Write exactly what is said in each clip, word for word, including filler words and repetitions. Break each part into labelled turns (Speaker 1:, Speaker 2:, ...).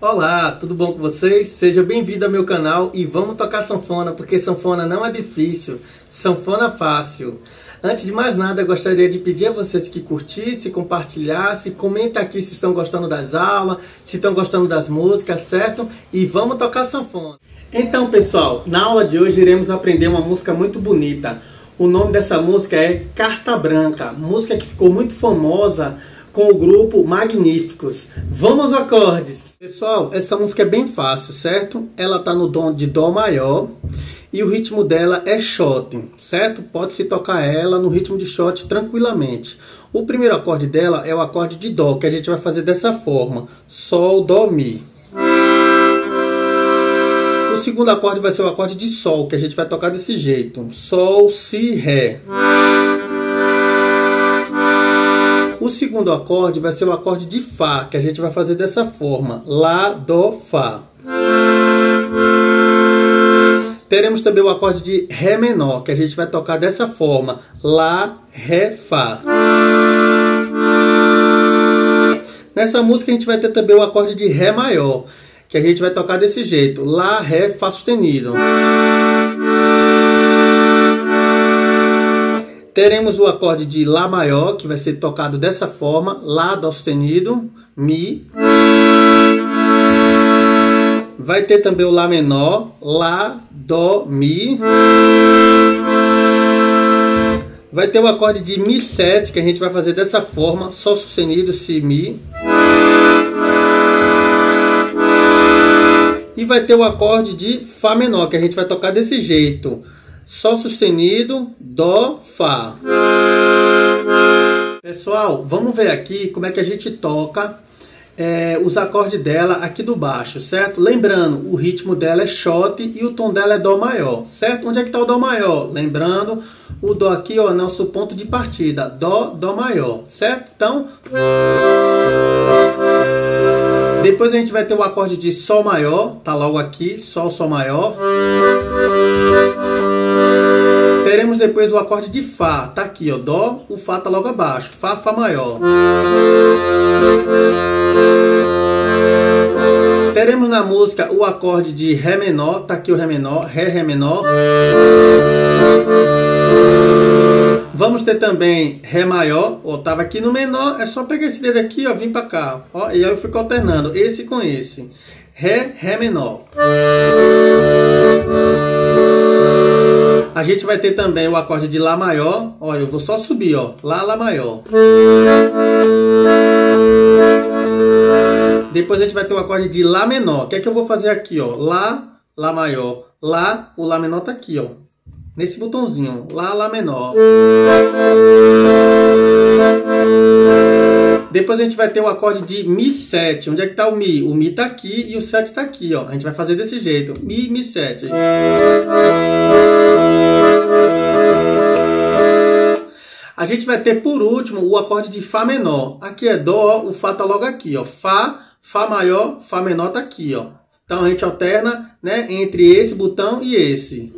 Speaker 1: Olá, tudo bom com vocês? Seja bem-vindo ao meu canal e vamos tocar sanfona, porque sanfona não é difícil, sanfona fácil. Antes de mais nada, eu gostaria de pedir a vocês que curtissem, compartilhassem, comenta aqui se estão gostando das aulas, se estão gostando das músicas, certo? E vamos tocar sanfona. Então, pessoal, na aula de hoje iremos aprender uma música muito bonita. O nome dessa música é Carta Branca, música que ficou muito famosa com o grupo Magníficos. Vamos aos acordes. Pessoal, essa música é bem fácil, certo? Ela tá no tom de Dó maior e o ritmo dela é shot, certo? Pode-se tocar ela no ritmo de shot tranquilamente. O primeiro acorde dela é o acorde de Dó, que a gente vai fazer dessa forma: Sol, Dó, Mi. O segundo acorde vai ser o acorde de Sol, que a gente vai tocar desse jeito: Sol, Si, Ré. O segundo acorde vai ser o acorde de Fá, que a gente vai fazer dessa forma: Lá, Dó, Fá. Teremos também o acorde de Ré menor, que a gente vai tocar dessa forma: Lá, Ré, Fá. Nessa música a gente vai ter também o acorde de Ré maior, que a gente vai tocar desse jeito: Lá, Ré, Fá sustenido. Teremos o acorde de Lá maior, que vai ser tocado dessa forma: Lá, Dó sustenido, Mi. Vai ter também o Lá menor: Lá, Dó, Mi. Vai ter o acorde de Mi sete, que a gente vai fazer dessa forma: Sol sustenido, Si, Mi. E vai ter o acorde de Fá menor, que a gente vai tocar desse jeito: Sol sustenido, Dó, Fá. Pessoal, vamos ver aqui como é que a gente toca é, os acordes dela aqui do baixo, certo? Lembrando, o ritmo dela é shot e o tom dela é Dó maior, certo? Onde é que está o Dó maior? Lembrando, o Dó aqui ó, é o nosso ponto de partida: Dó, Dó maior, certo? Então, depois a gente vai ter o acorde de Sol maior, tá logo aqui: Sol, Sol maior. Teremos depois o acorde de Fá, tá aqui, ó, Dó, o Fá tá logo abaixo: Fá, Fá maior. Teremos na música o acorde de Ré menor, tá aqui o Ré menor: Ré, Ré menor. Vamos ter também Ré maior, ó, tava aqui no menor, é só pegar esse dedo aqui, ó, vir pra cá, ó, e aí eu fico alternando esse com esse: Ré, Ré menor. A gente vai ter também o acorde de Lá maior, ó, eu vou só subir, ó, Lá, Lá maior. Depois a gente vai ter o acorde de Lá menor. O que é que eu vou fazer aqui, ó? Lá, Lá maior, Lá, o Lá menor tá aqui, ó, nesse botãozinho: Lá, Lá menor. Depois a gente vai ter o acorde de Mi sete. Onde é que tá o Mi? O Mi tá aqui e o sete tá aqui, ó. A gente vai fazer desse jeito: Mi, Mi sete. A gente vai ter por último o acorde de Fá menor. Aqui é Dó, o Fá tá logo aqui, ó. Fá, Fá maior, Fá menor tá aqui, ó. Então a gente alterna, né, entre esse botão e esse.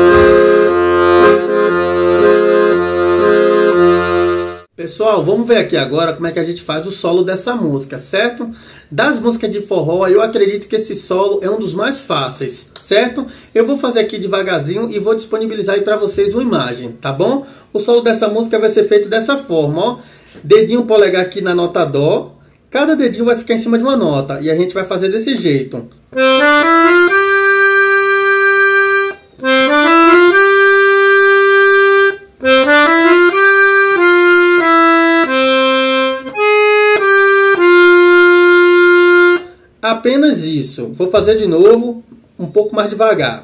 Speaker 1: Pessoal, vamos ver aqui agora como é que a gente faz o solo dessa música, certo? Das músicas de forró, eu acredito que esse solo é um dos mais fáceis, certo? Eu vou fazer aqui devagarzinho e vou disponibilizar aí para vocês uma imagem, tá bom? O solo dessa música vai ser feito dessa forma, ó. Dedinho polegar aqui na nota Dó. Cada dedinho vai ficar em cima de uma nota e a gente vai fazer desse jeito. Apenas isso. Vou fazer de novo, um pouco mais devagar.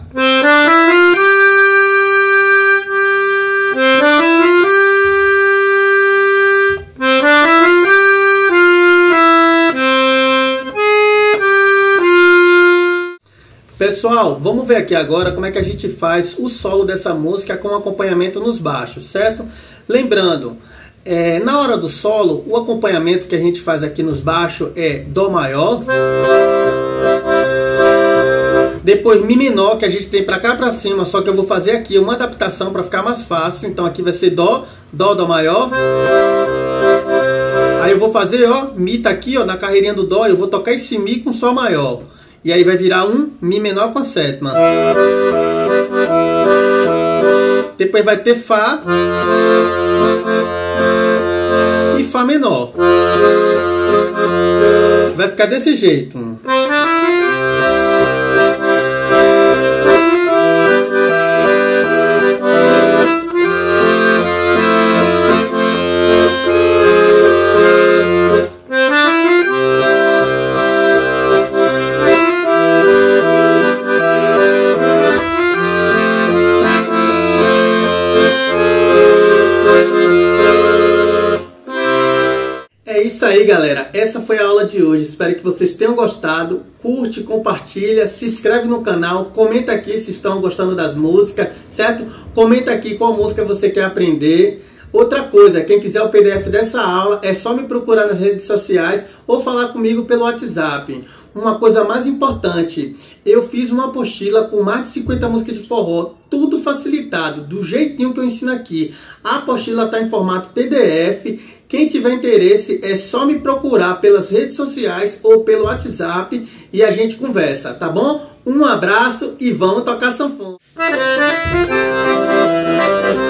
Speaker 1: Pessoal, vamos ver aqui agora como é que a gente faz o solo dessa música com acompanhamento nos baixos, certo? Lembrando, é, na hora do solo, o acompanhamento que a gente faz aqui nos baixos é Dó maior, depois Mi menor, que a gente tem pra cá pra cima, só que eu vou fazer aqui uma adaptação para ficar mais fácil. Então aqui vai ser Dó, Dó, Dó maior, aí eu vou fazer, ó, Mi tá aqui, ó, na carreirinha do Dó, eu vou tocar esse Mi com Sol maior. E aí vai virar um Mi menor com a sétima. Depois vai ter Fá e Fá menor. Vai ficar desse jeito. É isso aí, galera. Essa foi a aula de hoje. Espero que vocês tenham gostado. Curte, compartilha, se inscreve no canal, comenta aqui se estão gostando das músicas, certo? Comenta aqui qual música você quer aprender. Outra coisa, quem quiser o P D F dessa aula, é só me procurar nas redes sociais ou falar comigo pelo WhatsApp. Uma coisa mais importante, eu fiz uma apostila com mais de cinquenta músicas de forró, tudo facilitado, do jeitinho que eu ensino aqui. A apostila está em formato P D F. Quem tiver interesse é só me procurar pelas redes sociais ou pelo WhatsApp e a gente conversa, tá bom? Um abraço e vamos tocar sanfona.